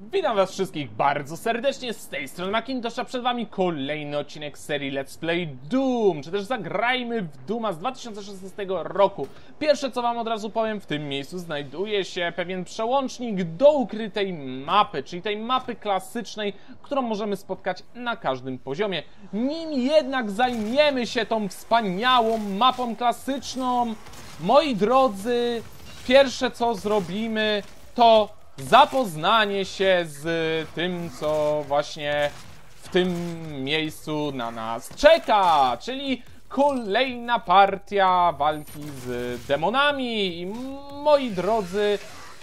Witam was wszystkich bardzo serdecznie, z tej strony Macintosh, a przed wami kolejny odcinek serii Let's Play Doom, czy też zagrajmy w Dooma z 2016 roku. Pierwsze co wam od razu powiem, w tym miejscu znajduje się pewien przełącznik do ukrytej mapy, czyli tej mapy klasycznej, którą możemy spotkać na każdym poziomie. Nim jednak zajmiemy się tą wspaniałą mapą klasyczną, moi drodzy, pierwsze co zrobimy to zapoznanie się z tym, co właśnie w tym miejscu na nas czeka, czyli kolejna partia walki z demonami. I moi drodzy,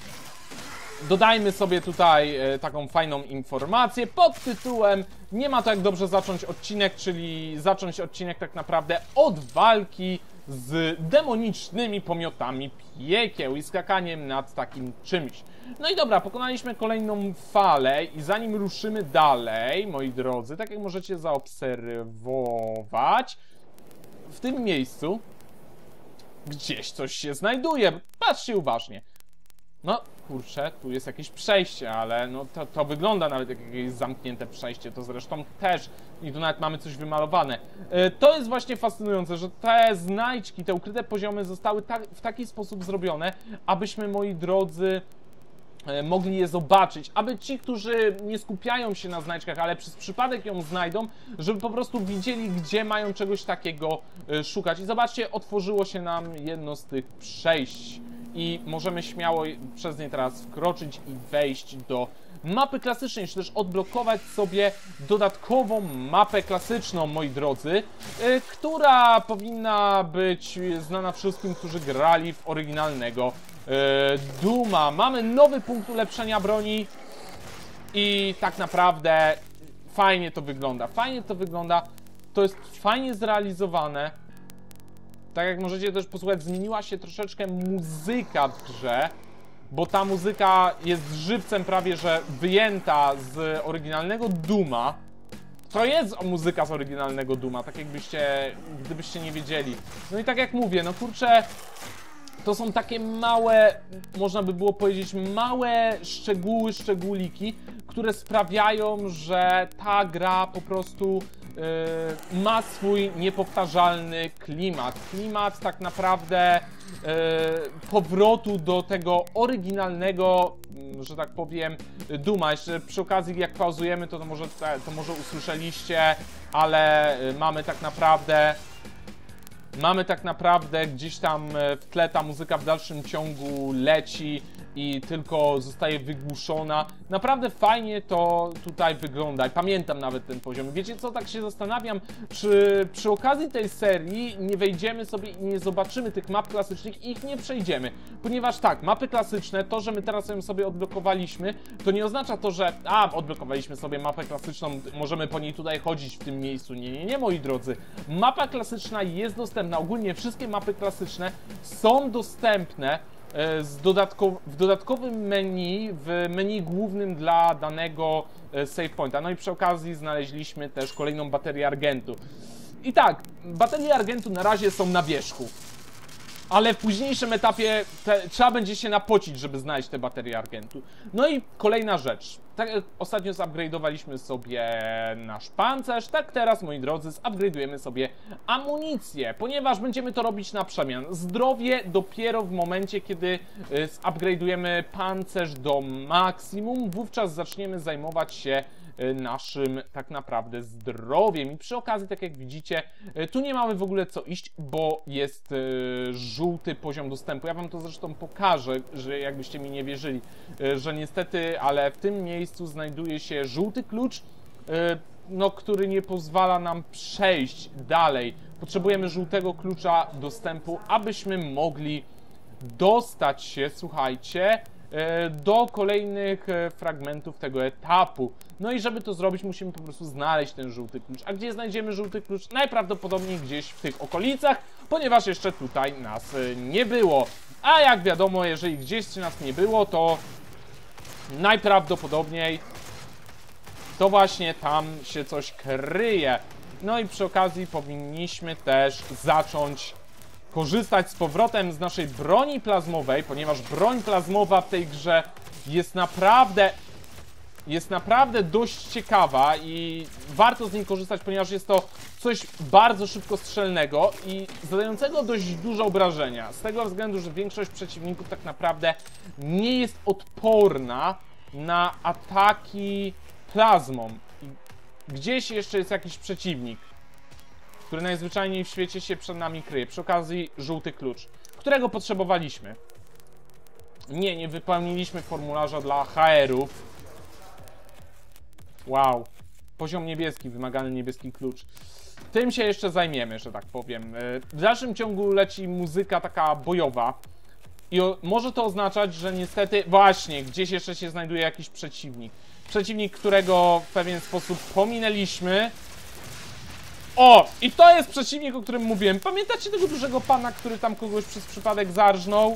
dodajmy sobie tutaj taką fajną informację pod tytułem nie ma to jak dobrze zacząć odcinek, czyli zacząć odcinek tak naprawdę od walki z demonicznymi pomiotami piekieł i skakaniem nad takim czymś. No i dobra, pokonaliśmy kolejną falę i zanim ruszymy dalej, moi drodzy, tak jak możecie zaobserwować, w tym miejscu gdzieś coś się znajduje. Patrzcie uważnie. No, kurczę, tu jest jakieś przejście, ale no to wygląda nawet jak jakieś zamknięte przejście, to zresztą też, i tu nawet mamy coś wymalowane. To jest właśnie fascynujące, że te znajdźki, te ukryte poziomy zostały w taki sposób zrobione, abyśmy, moi drodzy, mogli je zobaczyć, aby ci, którzy nie skupiają się na znajdźkach, ale przez przypadek ją znajdą, żeby po prostu widzieli, gdzie mają czegoś takiego szukać. I zobaczcie, otworzyło się nam jedno z tych przejść i możemy śmiało przez nie teraz wkroczyć i wejść do mapy klasycznej, czy też odblokować sobie dodatkową mapę klasyczną, moi drodzy, która powinna być znana wszystkim, którzy grali w oryginalnego Dooma. Mamy nowy punkt ulepszenia broni i tak naprawdę fajnie to wygląda. To jest fajnie zrealizowane. Tak jak możecie też posłuchać, zmieniła się troszeczkę muzyka w grze, bo ta muzyka jest żywcem prawie że wyjęta z oryginalnego Dooma. To jest muzyka z oryginalnego Dooma, tak jakbyście, gdybyście nie wiedzieli. No i tak jak mówię, no kurczę, to są takie małe, można by było powiedzieć, małe szczegóły, szczególiki, które sprawiają, że ta gra po prostu ma swój niepowtarzalny klimat. Klimat tak naprawdę powrotu do tego oryginalnego, że tak powiem, Dooma. Jeszcze przy okazji, jak pauzujemy, to może usłyszeliście, ale mamy tak naprawdę gdzieś tam w tle ta muzyka w dalszym ciągu leci i tylko zostaje wygłuszona. Naprawdę fajnie to tutaj wygląda i pamiętam nawet ten poziom. Wiecie co, tak się zastanawiam, czy przy okazji tej serii nie wejdziemy sobie i nie zobaczymy tych map klasycznych i ich nie przejdziemy. Ponieważ tak, mapy klasyczne, to, że my teraz ją sobie odblokowaliśmy, to nie oznacza to, że odblokowaliśmy sobie mapę klasyczną, możemy po niej tutaj chodzić w tym miejscu. Nie, moi drodzy. Mapa klasyczna jest dostępna. Ogólnie wszystkie mapy klasyczne są dostępne w dodatkowym menu, w menu głównym dla danego save pointa. No i przy okazji znaleźliśmy też kolejną baterię argentu. I tak, baterie argentu na razie są na wierzchu, ale w późniejszym etapie trzeba będzie się napocić, żeby znaleźć te baterie argentu. No i kolejna rzecz. Tak jak ostatnio zupgrade'owaliśmy sobie nasz pancerz, tak teraz, moi drodzy, zupgrade'ujemy sobie amunicję, ponieważ będziemy to robić na przemian. Zdrowie dopiero w momencie, kiedy zupgrade'ujemy pancerz do maksimum, wówczas zaczniemy zajmować się naszym tak naprawdę zdrowiem. I przy okazji, tak jak widzicie, tu nie mamy w ogóle co iść, bo jest żółty poziom dostępu. Ja wam to zresztą pokażę, że jakbyście mi nie wierzyli, że niestety, ale w tym miejscu znajduje się żółty klucz, no, który nie pozwala nam przejść dalej. Potrzebujemy żółtego klucza dostępu, abyśmy mogli dostać się, słuchajcie, do kolejnych fragmentów tego etapu. No i żeby to zrobić, musimy po prostu znaleźć ten żółty klucz. A gdzie znajdziemy żółty klucz? Najprawdopodobniej gdzieś w tych okolicach, ponieważ jeszcze tutaj nas nie było. A jak wiadomo, jeżeli gdzieś nas nie było, to najprawdopodobniej to właśnie tam się coś kryje. No i przy okazji powinniśmy też zacząć korzystać z powrotem z naszej broni plazmowej, ponieważ broń plazmowa w tej grze jest naprawdę jest naprawdę dość ciekawa i warto z niej korzystać, ponieważ jest to coś bardzo szybkostrzelnego i zadającego dość dużo obrażenia. Z tego względu, że większość przeciwników tak naprawdę nie jest odporna na ataki plazmą. I gdzieś jeszcze jest jakiś przeciwnik, który najzwyczajniej w świecie się przed nami kryje. Przy okazji żółty klucz, którego potrzebowaliśmy. Nie wypełniliśmy formularza dla HR-ów. Wow. Poziom niebieski, wymagany niebieski klucz. Tym się jeszcze zajmiemy, że tak powiem. W dalszym ciągu leci muzyka taka bojowa. I może to oznaczać, że niestety właśnie gdzieś jeszcze się znajduje jakiś przeciwnik. Przeciwnik, którego w pewien sposób pominęliśmy. O! I to jest przeciwnik, o którym mówiłem. Pamiętacie tego dużego pana, który tam kogoś przez przypadek zarżnął?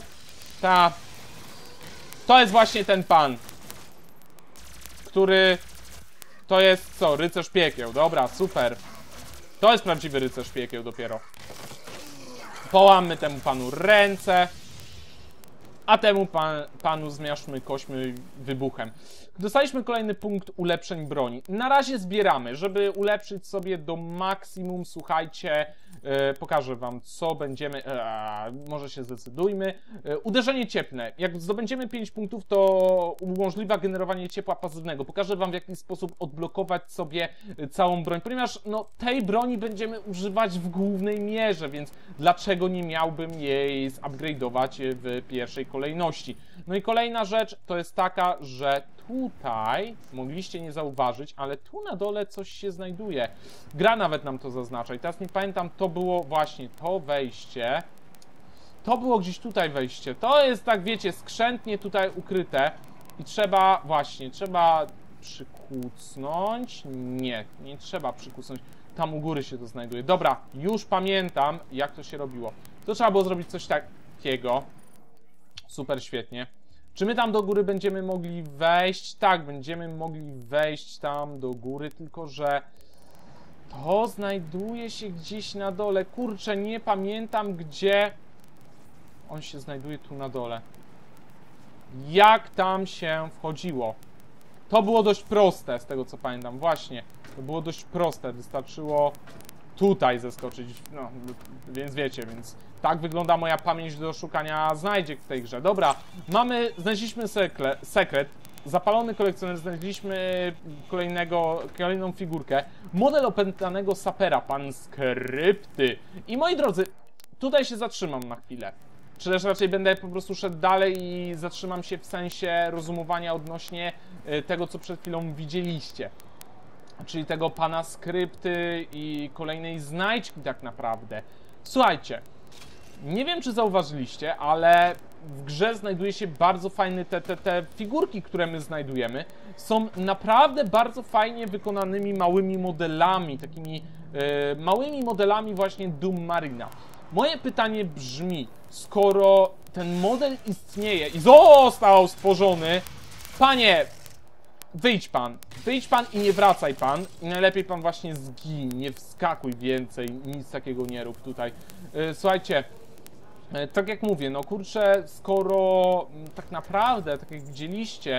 To jest właśnie ten pan, który... To jest co? Rycerz piekieł. Dobra, super. To jest prawdziwy rycerz piekieł dopiero. Połammy temu panu ręce. A temu panu zmiażdżmy kośćmy wybuchem. Dostaliśmy kolejny punkt ulepszeń broni. Na razie zbieramy, żeby ulepszyć sobie do maksimum. Słuchajcie, pokażę wam, co będziemy... może się zdecydujmy. Uderzenie cieplne. Jak zdobędziemy 5 punktów, to umożliwia generowanie ciepła pasywnego. Pokażę wam, w jaki sposób odblokować sobie całą broń, ponieważ no, tej broni będziemy używać w głównej mierze, więc dlaczego nie miałbym jej zupgrade'ować w pierwszej kolejności? No i kolejna rzecz to jest taka, że tutaj mogliście nie zauważyć, ale tu na dole coś się znajduje. Gra nawet nam to zaznacza i teraz nie pamiętam, to było właśnie to wejście. To było gdzieś tutaj wejście. To jest tak, wiecie, skrzętnie tutaj ukryte i trzeba przykucnąć. Nie trzeba przykucnąć. Tam u góry się to znajduje. Dobra, już pamiętam, jak to się robiło. To trzeba było zrobić coś takiego. Super, świetnie. Czy my tam do góry będziemy mogli wejść? Tak, będziemy mogli wejść tam do góry, tylko że to znajduje się gdzieś na dole. Kurczę, nie pamiętam, gdzie on się znajduje tu na dole. Jak tam się wchodziło? To było dość proste, z tego co pamiętam. Właśnie, to było dość proste. Wystarczyło tutaj zeskoczyć. No, więc wiecie, więc tak wygląda moja pamięć do szukania znajdziek w tej grze. Dobra, znaleźliśmy sekret. Zapalony kolekcjoner, znaleźliśmy kolejną figurkę. Model opętanego sapera, pan Skrypty. I moi drodzy, tutaj się zatrzymam na chwilę. Czy też raczej będę po prostu szedł dalej i zatrzymam się w sensie rozumowania odnośnie tego, co przed chwilą widzieliście. Czyli tego pana Skrypty i kolejnej znajdźki tak naprawdę. Słuchajcie, nie wiem, czy zauważyliście, ale w grze znajduje się bardzo fajne te figurki, które my znajdujemy. Są naprawdę bardzo fajnie wykonanymi małymi modelami, takimi małymi modelami właśnie Doom Marina. Moje pytanie brzmi, skoro ten model istnieje i został stworzony, panie, wyjdź pan i nie wracaj pan. I najlepiej pan właśnie zgiń, nie wskakuj więcej, nic takiego nie rób tutaj. Słuchajcie, tak jak mówię, no kurczę, skoro tak naprawdę, tak jak widzieliście,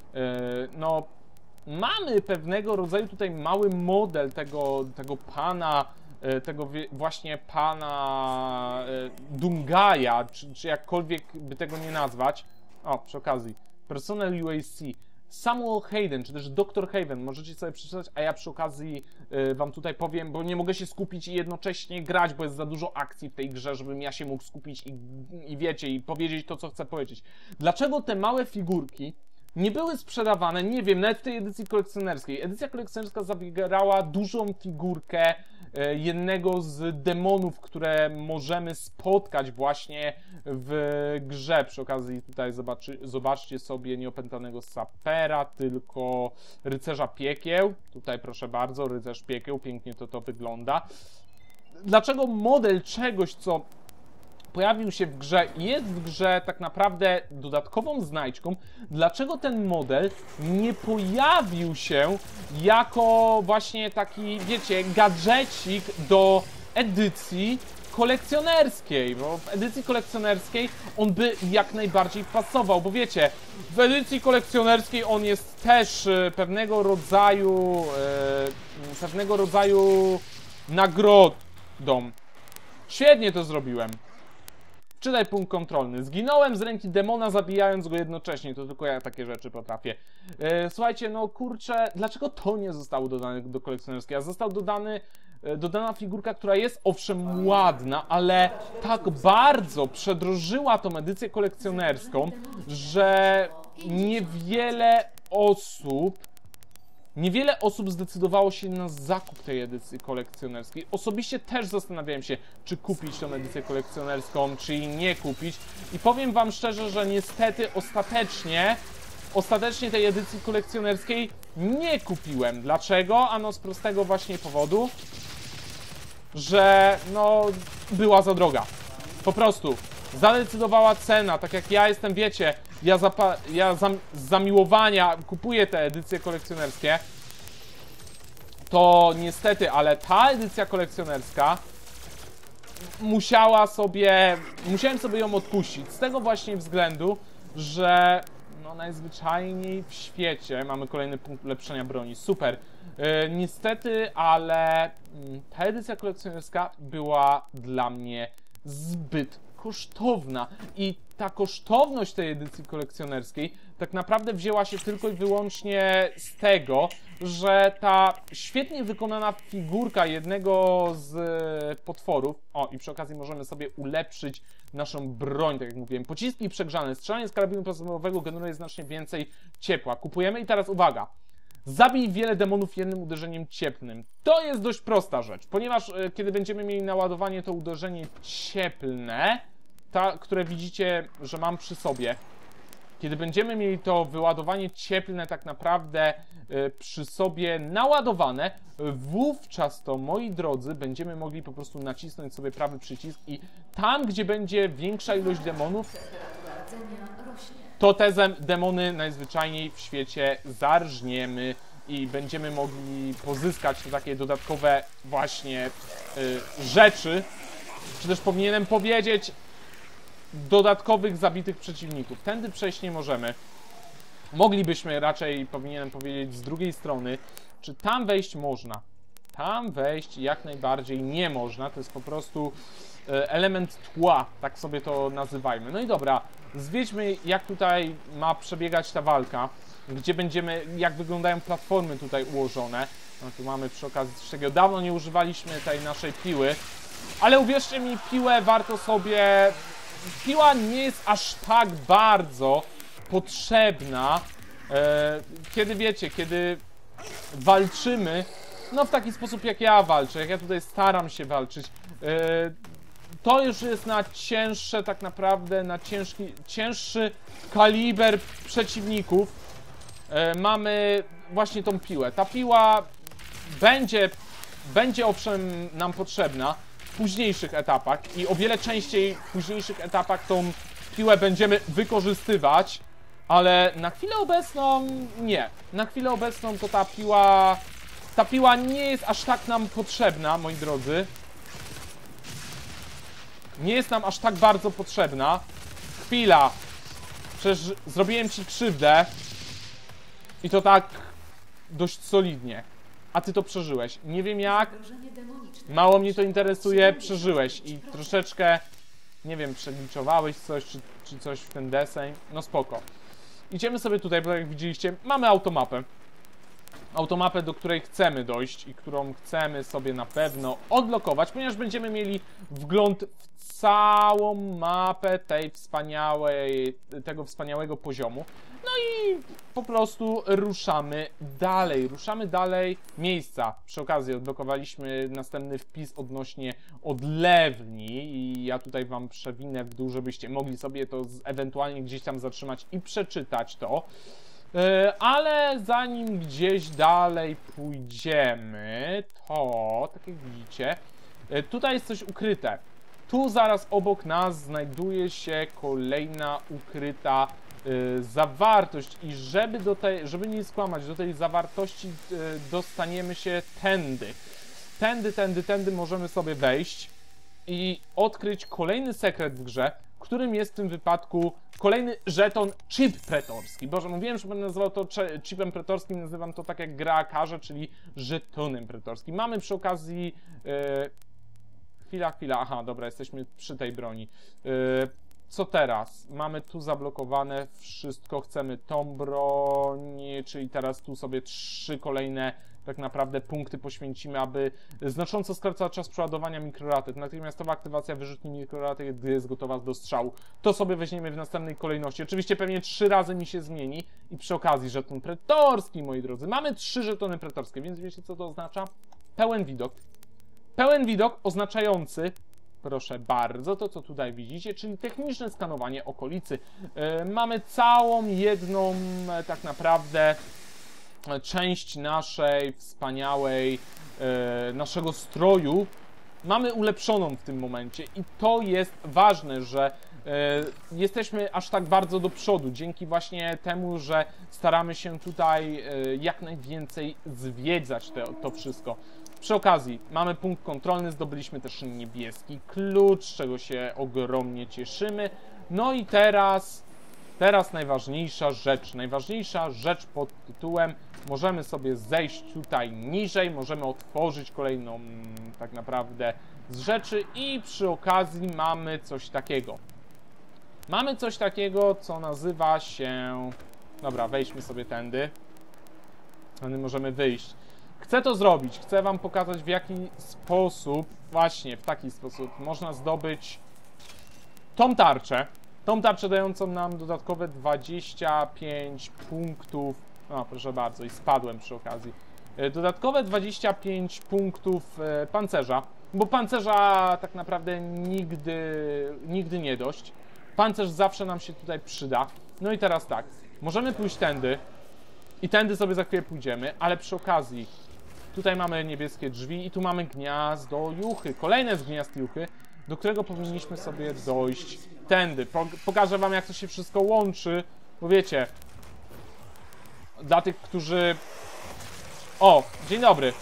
no mamy pewnego rodzaju tutaj mały model tego pana, tego właśnie pana Dungaja, czy jakkolwiek by tego nie nazwać. O, przy okazji, personel UAC. Samuel Hayden, czy też Dr. Haven, możecie sobie przeczytać, a ja przy okazji wam tutaj powiem, bo nie mogę się skupić i jednocześnie grać, bo jest za dużo akcji w tej grze, żebym ja się mógł skupić i wiecie, i powiedzieć to, co chcę powiedzieć. Dlaczego te małe figurki nie były sprzedawane, nie wiem, nawet w tej edycji kolekcjonerskiej. Edycja kolekcjonerska zawierała dużą figurkę jednego z demonów, które możemy spotkać właśnie w grze. Przy okazji tutaj zobaczcie sobie nieopętanego sapera, tylko rycerza piekieł. Tutaj proszę bardzo, rycerz piekieł, pięknie to wygląda. Dlaczego model czegoś, co pojawił się w grze i jest w grze tak naprawdę dodatkową znajdźką, dlaczego ten model nie pojawił się jako właśnie taki, wiecie, gadżecik do edycji kolekcjonerskiej, bo w edycji kolekcjonerskiej on by jak najbardziej pasował, bo wiecie, w edycji kolekcjonerskiej on jest też pewnego rodzaju nagrodą. Świetnie to zrobiłem. Czytaj punkt kontrolny. Zginąłem z ręki demona, zabijając go jednocześnie. To tylko ja takie rzeczy potrafię. Słuchajcie, no kurczę, dlaczego to nie zostało dodane do kolekcjonerskiej? A został dodana figurka, która jest owszem ładna, ale tak bardzo przedrożyła tą edycję kolekcjonerską, że niewiele osób zdecydowało się na zakup tej edycji kolekcjonerskiej. Osobiście też zastanawiałem się, czy kupić tą edycję kolekcjonerską, czy jej nie kupić. I powiem wam szczerze, że niestety ostatecznie tej edycji kolekcjonerskiej nie kupiłem. Dlaczego? Ano z prostego właśnie powodu, że no była za droga. Po prostu zadecydowała cena, tak jak ja jestem, wiecie, z zamiłowania kupuję te edycje kolekcjonerskie, to niestety, ale ta edycja kolekcjonerska musiałem sobie ją odpuścić, z tego właśnie względu, że no najzwyczajniej w świecie mamy kolejny punkt ulepszenia broni, super. Niestety, ale ta edycja kolekcjonerska była dla mnie zbyt kosztowna i ta kosztowność tej edycji kolekcjonerskiej tak naprawdę wzięła się tylko i wyłącznie z tego, że ta świetnie wykonana figurka jednego z potworów, o i przy okazji możemy sobie ulepszyć naszą broń, tak jak mówiłem, pociski przegrzane, strzelanie z karabinu plazmowego generuje znacznie więcej ciepła. Kupujemy i teraz uwaga. Zabij wiele demonów jednym uderzeniem cieplnym. To jest dość prosta rzecz, ponieważ kiedy będziemy mieli naładowanie to uderzenie cieplne, które widzicie, że mam przy sobie, kiedy będziemy mieli to wyładowanie cieplne tak naprawdę przy sobie naładowane, wówczas to, moi drodzy, będziemy mogli po prostu nacisnąć sobie prawy przycisk i tam, gdzie będzie większa ilość demonów, to te demony najzwyczajniej w świecie zarżniemy i będziemy mogli pozyskać takie dodatkowe właśnie rzeczy, czy też powinienem powiedzieć dodatkowych zabitych przeciwników. Tędy przejść nie możemy. Moglibyśmy raczej, powinienem powiedzieć, z drugiej strony, czy tam wejść można. Tam wejść jak najbardziej nie można, to jest po prostu element tła, tak sobie to nazywajmy. No i dobra, zwiedźmy jak tutaj ma przebiegać ta walka, gdzie będziemy, jak wyglądają platformy tutaj ułożone. No tu mamy przy okazji coś takiego, dawno nie używaliśmy tej naszej piły, ale uwierzcie mi, piłę warto sobie... Piła nie jest aż tak bardzo potrzebna, kiedy wiecie, kiedy walczymy, no w taki sposób jak ja walczę, jak ja tutaj staram się walczyć. To już jest na cięższe, tak naprawdę, na cięższy kaliber przeciwników. Mamy właśnie tą piłę. Ta piła będzie owszem nam potrzebna w późniejszych etapach i o wiele częściej w późniejszych etapach tą piłę będziemy wykorzystywać, ale na chwilę obecną nie. Na chwilę obecną to ta piła nie jest aż tak nam potrzebna, moi drodzy. Nie jest nam aż tak bardzo potrzebna. Chwila. Przecież zrobiłem ci krzywdę i to tak dość solidnie. A ty to przeżyłeś. Nie wiem jak, mało mnie to interesuje, przeżyłeś i troszeczkę, nie wiem, przegliczowałeś coś, czy coś w ten deseń. No spoko. Idziemy sobie tutaj, bo jak widzieliście, mamy automapę. Automapę, do której chcemy dojść i którą chcemy sobie na pewno odblokować, ponieważ będziemy mieli wgląd w całą mapę tego wspaniałego poziomu. No i po prostu ruszamy dalej miejsca. Przy okazji odblokowaliśmy następny wpis odnośnie odlewni i ja tutaj wam przewinę w dół, żebyście mogli sobie to ewentualnie gdzieś tam zatrzymać i przeczytać to. Ale zanim gdzieś dalej pójdziemy, to, tak jak widzicie, tutaj jest coś ukryte. Tu zaraz obok nas znajduje się kolejna ukryta zawartość i żeby nie skłamać, do tej zawartości dostaniemy się tędy. Tędy możemy sobie wejść. i odkryć kolejny sekret w grze, którym jest w tym wypadku kolejny żeton chip pretorski. Boże, mówiłem, że będę nazywał to chipem pretorskim, nazywam to tak jak gra każe, czyli żetonem pretorskim. Mamy przy okazji... Chwila, aha, dobra, jesteśmy przy tej broni. Co teraz? Mamy tu zablokowane wszystko, chcemy tą broń, czyli teraz tu sobie 3 kolejne tak naprawdę punkty poświęcimy, aby znacząco skraca czas przeładowania mikrorakiet. Natychmiastowa aktywacja wyrzutni mikrorakiet, gdy jest gotowa do strzału. To sobie weźmiemy w następnej kolejności. Oczywiście pewnie 3 razy mi się zmieni i przy okazji żeton pretorski, moi drodzy. Mamy 3 żetony pretorskie, więc wiecie co to oznacza? Pełen widok. Pełen widok oznaczający, proszę bardzo, to co tutaj widzicie, czyli techniczne skanowanie okolicy. Mamy całą jedną tak naprawdę część naszej wspaniałej, naszego stroju mamy ulepszoną w tym momencie i to jest ważne, że jesteśmy aż tak bardzo do przodu, dzięki właśnie temu, że staramy się tutaj jak najwięcej zwiedzać to wszystko. Przy okazji mamy punkt kontrolny, zdobyliśmy też niebieski klucz, z czego się ogromnie cieszymy. No i teraz najważniejsza rzecz pod tytułem możemy sobie zejść tutaj niżej, możemy otworzyć kolejną tak naprawdę z rzeczy i przy okazji mamy coś takiego. Mamy coś takiego, co nazywa się... Dobra, wejdźmy sobie tędy. Tędy możemy wyjść. Chcę to zrobić, chcę wam pokazać w jaki sposób, właśnie w taki sposób można zdobyć tą tarczę dającą nam dodatkowe 25 punktów, no proszę bardzo i spadłem przy okazji, dodatkowe 25 punktów pancerza, bo pancerza tak naprawdę nigdy nie dość, pancerz zawsze nam się tutaj przyda. No i teraz tak, możemy pójść tędy i tędy sobie za chwilę pójdziemy, ale przy okazji tutaj mamy niebieskie drzwi i tu mamy gniazdo juchy, kolejne z gniazd juchy, do którego powinniśmy sobie dojść tędy. Pokażę wam, jak to się wszystko łączy, bo wiecie, dla tych, którzy... O, dzień dobry.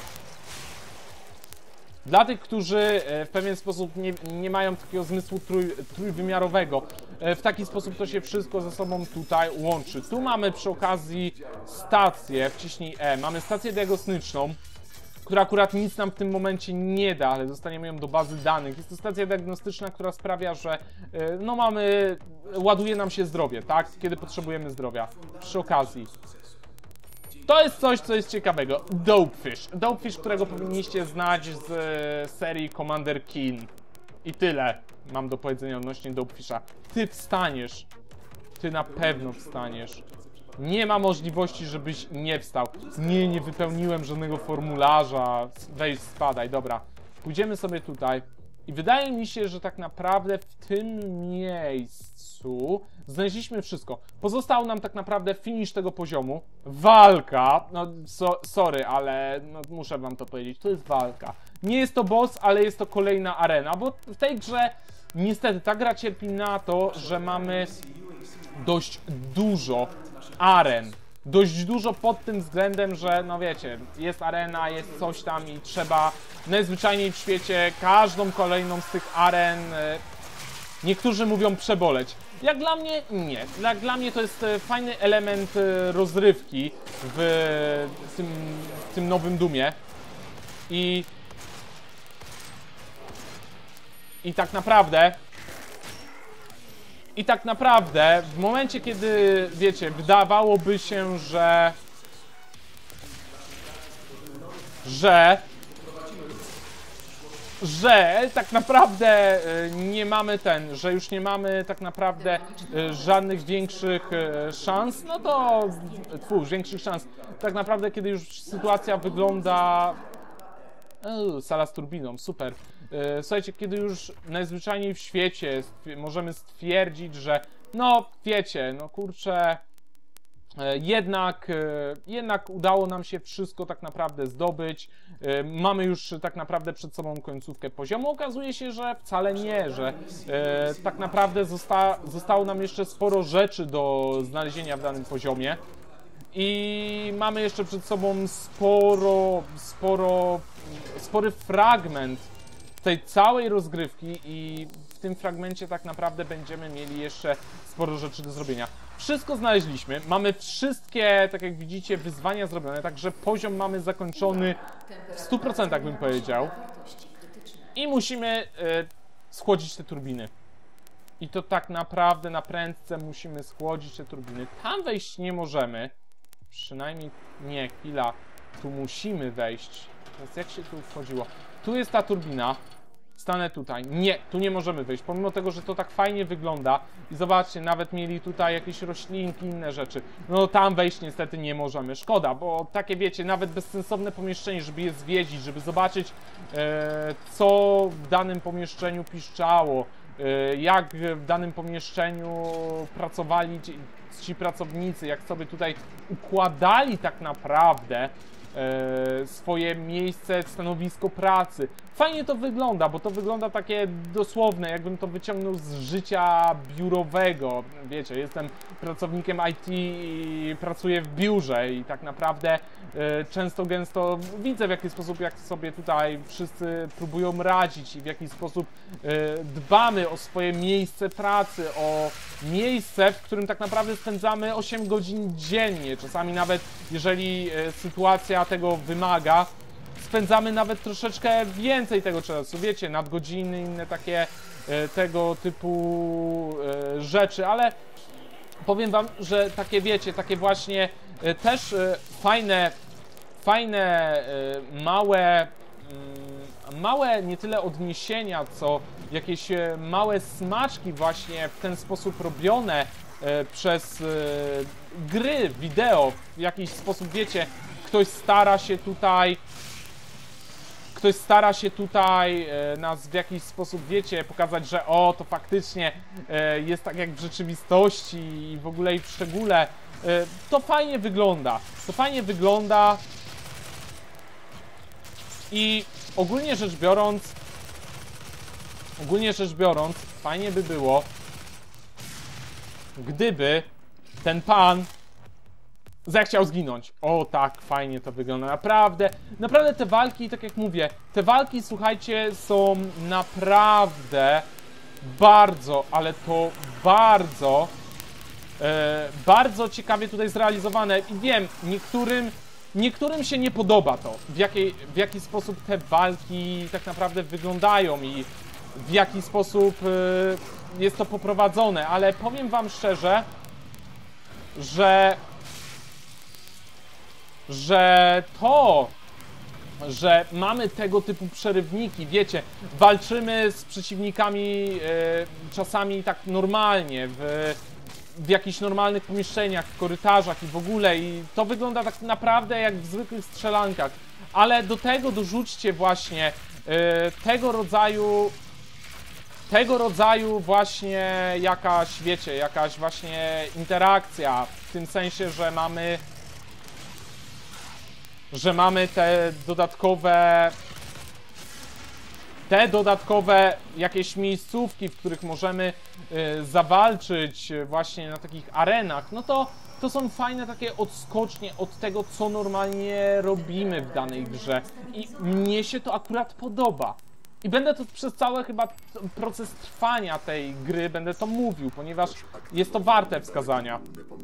Dla tych, którzy w pewien sposób nie mają takiego zmysłu trójwymiarowego, w taki sposób to się wszystko ze sobą tutaj łączy. Tu mamy przy okazji stację, wciśnij E, mamy stację diagnostyczną, która akurat nic nam w tym momencie nie da, ale dostaniemy ją do bazy danych. Jest to stacja diagnostyczna, która sprawia, że no ładuje nam się zdrowie, tak? Kiedy potrzebujemy zdrowia. Przy okazji. To jest coś, co jest ciekawego. Dopefish. Dopefish, którego powinniście znać z serii Commander Keen. I tyle mam do powiedzenia odnośnie Dopefisha. Ty wstaniesz. Ty na pewno wstaniesz. Nie ma możliwości, żebyś nie wstał. Nie wypełniłem żadnego formularza. Weź, spadaj, dobra. Pójdziemy sobie tutaj. I wydaje mi się, że tak naprawdę w tym miejscu znaleźliśmy wszystko. Pozostał nam tak naprawdę finish tego poziomu. Walka. No, sorry, ale no, muszę wam to powiedzieć. To jest walka. Nie jest to boss, ale jest to kolejna arena, bo w tej grze niestety ta gra cierpi na to, że mamy dość dużo aren. Dość dużo pod tym względem, że no wiecie, jest arena, jest coś tam i trzeba najzwyczajniej w świecie każdą kolejną z tych aren, niektórzy mówią, przeboleć. Jak dla mnie nie. Jak dla mnie to jest fajny element rozrywki w tym nowym Doomie. I tak naprawdę w momencie, kiedy, wiecie, wydawałoby się, że tak naprawdę nie mamy że już nie mamy tak naprawdę żadnych większych szans, no to większych szans. Tak naprawdę, kiedy już sytuacja wygląda... sala z turbiną, super. Słuchajcie, kiedy już najzwyczajniej w świecie możemy stwierdzić, że no wiecie, no kurczę, jednak udało nam się wszystko tak naprawdę zdobyć. Mamy już tak naprawdę przed sobą końcówkę poziomu. Okazuje się, że wcale nie, że tak naprawdę zostało nam jeszcze sporo rzeczy do znalezienia w danym poziomie. I mamy jeszcze przed sobą spory fragment tej całej rozgrywki i w tym fragmencie tak naprawdę będziemy mieli jeszcze sporo rzeczy do zrobienia. Wszystko znaleźliśmy, mamy wszystkie, tak jak widzicie, wyzwania zrobione, także poziom mamy zakończony w 100%, bym powiedział. I musimy schłodzić te turbiny. I to tak naprawdę na prędce musimy schłodzić te turbiny. Tam wejść nie możemy. Przynajmniej nie, chwila. Tu musimy wejść. Teraz jak się tu wchodziło? Tu jest ta turbina. Stanę tutaj. Nie, tu nie możemy wejść. Pomimo tego, że to tak fajnie wygląda. I zobaczcie, nawet mieli tutaj jakieś roślinki, inne rzeczy. No tam wejść niestety nie możemy. Szkoda, bo takie wiecie, nawet bezsensowne pomieszczenie, żeby je zwiedzić, żeby zobaczyć co w danym pomieszczeniu piszczało. Jak w danym pomieszczeniu pracowali ci pracownicy, jak sobie tutaj układali tak naprawdę swoje miejsce, stanowisko pracy. Fajnie to wygląda, bo to wygląda takie dosłowne, jakbym to wyciągnął z życia biurowego. Wiecie, jestem pracownikiem IT i pracuję w biurze i tak naprawdę często gęsto widzę, w jaki sposób, jak sobie tutaj wszyscy próbują radzić i w jaki sposób dbamy o swoje miejsce pracy, o miejsce, w którym tak naprawdę spędzamy 8 godzin dziennie. Czasami nawet, jeżeli sytuacja tego wymaga, spędzamy nawet troszeczkę więcej tego czasu, wiecie, nadgodziny, inne takie tego typu rzeczy, ale powiem wam, że takie wiecie, takie właśnie też fajne małe nie tyle odniesienia, co jakieś małe smaczki właśnie w ten sposób robione przez gry wideo, w jakiś sposób, wiecie, ktoś stara się tutaj nas w jakiś sposób, wiecie, pokazać, że o, to faktycznie jest tak jak w rzeczywistości i w ogóle i w szczególe. To fajnie wygląda. To fajnie wygląda i ogólnie rzecz biorąc, fajnie by było, gdyby ten pan zechciał zginąć. O tak, fajnie to wygląda. Naprawdę te walki, tak jak mówię, te walki, słuchajcie, są naprawdę bardzo, ale to bardzo ciekawie tutaj zrealizowane. I wiem, niektórym się nie podoba to, w jaki sposób te walki tak naprawdę wyglądają i w jaki sposób jest to poprowadzone, ale powiem wam szczerze, że mamy tego typu przerywniki, wiecie, walczymy z przeciwnikami czasami tak normalnie, w jakichś normalnych pomieszczeniach, w korytarzach i w ogóle, i to wygląda tak naprawdę jak w zwykłych strzelankach, ale do tego dorzućcie właśnie tego rodzaju właśnie jakaś, wiecie, jakaś właśnie interakcja, w tym sensie, że mamy te dodatkowe jakieś miejscówki, w których możemy zawalczyć właśnie na takich arenach, no to są fajne takie odskocznie od tego, co normalnie robimy w danej grze. I mnie się to akurat podoba. I będę to przez cały chyba proces trwania tej gry będę to mówił, ponieważ jest to warte wskazania.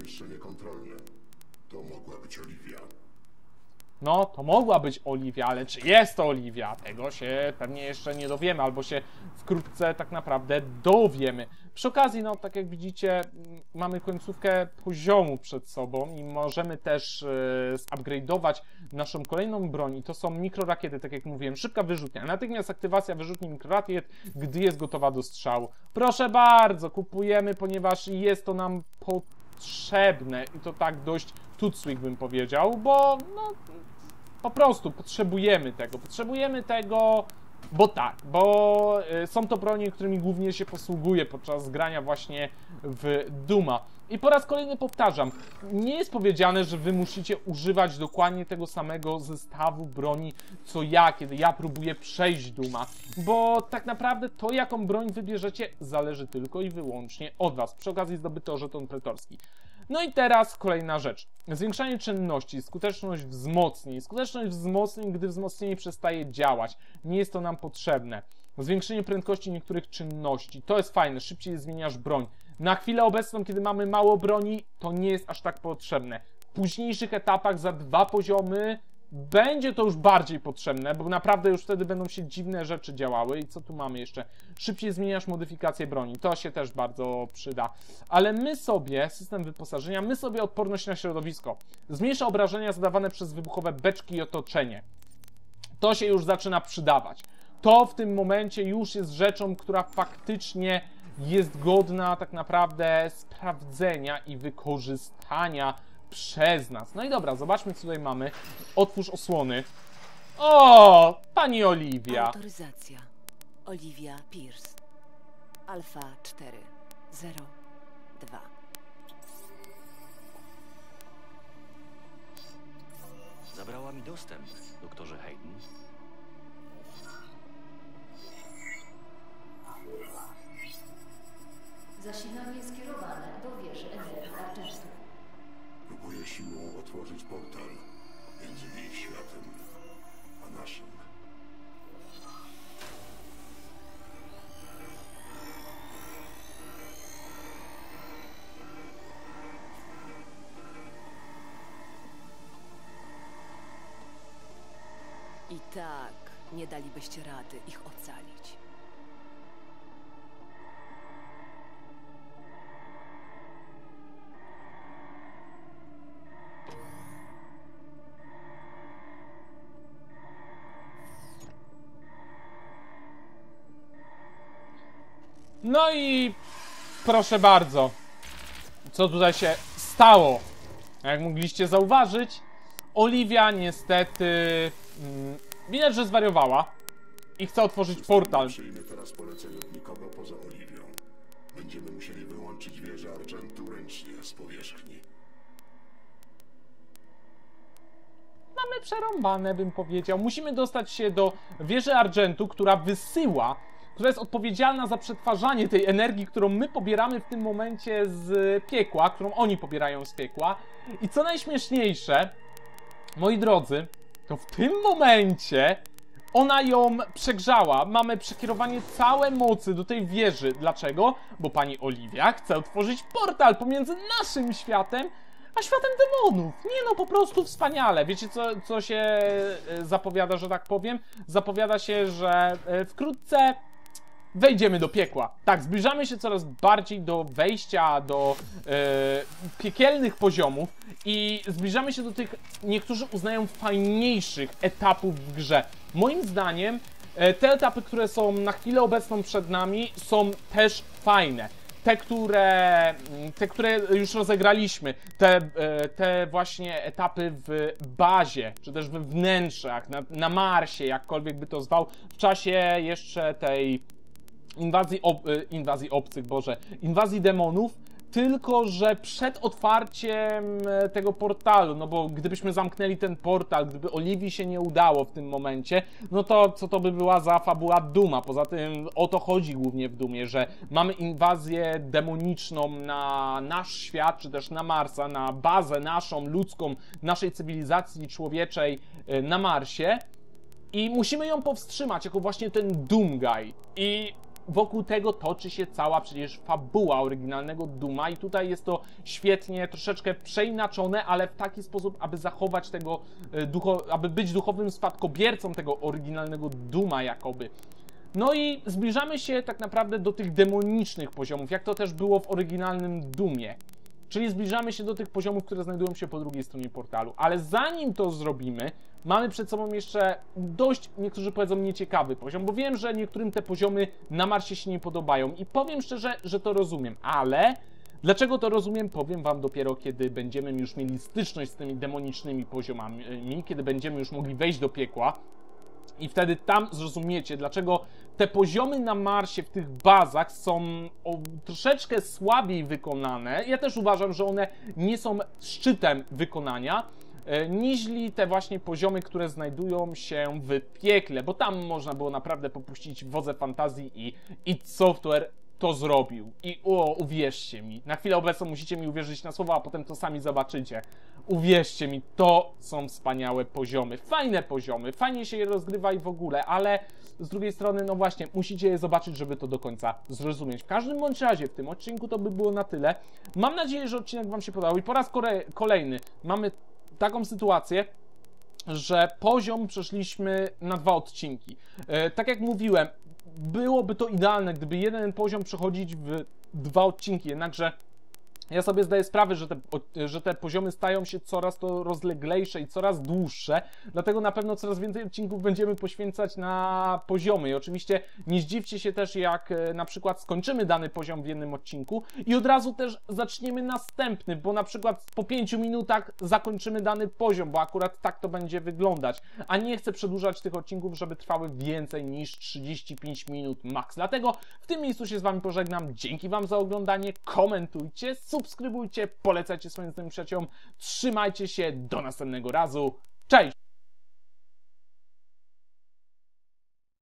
No, to mogła być Oliwia, ale czy jest to Oliwia? Tego się pewnie jeszcze nie dowiemy, albo się wkrótce tak naprawdę dowiemy. Przy okazji, no, tak jak widzicie, mamy końcówkę poziomu przed sobą i możemy też zupgrade'ować naszą kolejną broń. I to są mikrorakiety, tak jak mówiłem, szybka wyrzutnia. Natychmiast aktywacja wyrzutni mikrorakiet, gdy jest gotowa do strzału. Proszę bardzo, kupujemy, ponieważ jest to nam potrzebne i to tak dość tuclik bym powiedział, bo no po prostu potrzebujemy tego, bo tak, bo są to broni, którymi głównie się posługuję podczas grania właśnie w Dooma. I po raz kolejny powtarzam, nie jest powiedziane, że wy musicie używać dokładnie tego samego zestawu broni, co ja, kiedy ja próbuję przejść Dooma, bo tak naprawdę to, jaką broń wybierzecie, zależy tylko i wyłącznie od was. Przy okazji zdobyto żeton pretorski. No i teraz kolejna rzecz. Zwiększanie czynności, skuteczność wzmocnień. Skuteczność wzmocnień, gdy wzmocnienie przestaje działać. Nie jest to nam potrzebne. Zwiększenie prędkości niektórych czynności. To jest fajne, szybciej zmieniasz broń. Na chwilę obecną, kiedy mamy mało broni, to nie jest aż tak potrzebne. W późniejszych etapach za 2 poziomy będzie to już bardziej potrzebne, bo naprawdę już wtedy będą się dziwne rzeczy działały. I co tu mamy jeszcze? Szybciej zmieniasz modyfikację broni. To się też bardzo przyda. Ale my sobie, system wyposażenia, my sobie odporność na środowisko. Zmniejsza obrażenia zadawane przez wybuchowe beczki i otoczenie. To się już zaczyna przydawać. To w tym momencie już jest rzeczą, która faktycznie jest godna tak naprawdę sprawdzenia i wykorzystania przez nas. No i dobra, zobaczmy, co tutaj mamy. Otwórz osłony. O, pani Oliwia. Autoryzacja. Olivia Pierce. Alfa 402. Zabrała mi dostęp, doktorze Hayden. Zasilanie skierowane do wieży energii Argentu. Próbuję siłą otworzyć portal między ich światem a naszym. I tak nie dalibyście rady ich ocalić. No i proszę bardzo, co tutaj się stało? Jak mogliście zauważyć, Olivia niestety widać, że zwariowała i chce otworzyć portal. Nie przyjmie teraz poleceń od nikogo poza Oliwią. Będziemy musieli wyłączyć wieżę Argentu ręcznie z powierzchni. Mamy przerąbane, bym powiedział. Musimy dostać się do wieży Argentu, która wysyła, która jest odpowiedzialna za przetwarzanie tej energii, którą my pobieramy w tym momencie z piekła, którą oni pobierają z piekła. I co najśmieszniejsze, moi drodzy, to w tym momencie ona ją przegrzała. Mamy przekierowanie całej mocy do tej wieży. Dlaczego? Bo pani Olivia chce otworzyć portal pomiędzy naszym światem a światem demonów. Nie no, po prostu wspaniale. Wiecie, co się zapowiada, że tak powiem? Zapowiada się, że wkrótce wejdziemy do piekła. Tak, zbliżamy się coraz bardziej do wejścia do piekielnych poziomów i zbliżamy się do tych, niektórzy uznają, fajniejszych etapów w grze. Moim zdaniem te etapy, które są na chwilę obecną przed nami, są też fajne. Te, które już rozegraliśmy, te właśnie etapy w bazie, czy też we wnętrzach, na Marsie, jakkolwiek by to zwał, w czasie jeszcze tej inwazji demonów, tylko że przed otwarciem tego portalu, no bo gdybyśmy zamknęli ten portal, gdyby Oliwii się nie udało w tym momencie, no to co to by była za fabuła Duma? Poza tym o to chodzi głównie w Dumie, że mamy inwazję demoniczną na nasz świat, czy też na Marsa, na bazę naszą, ludzką, naszej cywilizacji człowieczej na Marsie i musimy ją powstrzymać jako właśnie ten Doomguy. I wokół tego toczy się cała przecież fabuła oryginalnego Duma i tutaj jest to świetnie troszeczkę przeinaczone, ale w taki sposób, aby zachować tego, aby być duchowym spadkobiercą tego oryginalnego Duma jakoby. No i zbliżamy się tak naprawdę do tych demonicznych poziomów, jak to też było w oryginalnym Dumie. Czyli zbliżamy się do tych poziomów, które znajdują się po drugiej stronie portalu. Ale zanim to zrobimy, mamy przed sobą jeszcze dość, niektórzy powiedzą, nieciekawy poziom, bo wiem, że niektórym te poziomy na Marsie się nie podobają i powiem szczerze, że to rozumiem, ale dlaczego to rozumiem, powiem wam dopiero, kiedy będziemy już mieli styczność z tymi demonicznymi poziomami, kiedy będziemy już mogli wejść do piekła. I wtedy tam zrozumiecie, dlaczego te poziomy na Marsie w tych bazach są troszeczkę słabiej wykonane. Ja też uważam, że one nie są szczytem wykonania, niźli te właśnie poziomy, które znajdują się w piekle, bo tam można było naprawdę popuścić wodze fantazji i id Software to zrobił. I uwierzcie mi, na chwilę obecną musicie mi uwierzyć na słowo, a potem to sami zobaczycie. Uwierzcie mi, to są wspaniałe poziomy, fajne poziomy, fajnie się je rozgrywa i w ogóle, ale z drugiej strony, no właśnie, musicie je zobaczyć, żeby to do końca zrozumieć. W każdym bądź razie w tym odcinku to by było na tyle. Mam nadzieję, że odcinek wam się podobał i po raz kolejny mamy taką sytuację, że poziom przeszliśmy na 2 odcinki. Tak jak mówiłem, byłoby to idealne, gdyby jeden poziom przechodzić w 2 odcinki, jednakże ja sobie zdaję sprawę, że te poziomy stają się coraz to rozleglejsze i coraz dłuższe, dlatego na pewno coraz więcej odcinków będziemy poświęcać na poziomy. I oczywiście nie zdziwcie się też, jak na przykład skończymy dany poziom w jednym odcinku i od razu też zaczniemy następny, bo na przykład po 5 minutach zakończymy dany poziom, bo akurat tak to będzie wyglądać. A nie chcę przedłużać tych odcinków, żeby trwały więcej niż 35 minut max. Dlatego w tym miejscu się z wami pożegnam. Dzięki wam za oglądanie, komentujcie, subskrybujcie, polecajcie swoim znajomym przyjaciołom. Trzymajcie się, do następnego razu. Cześć!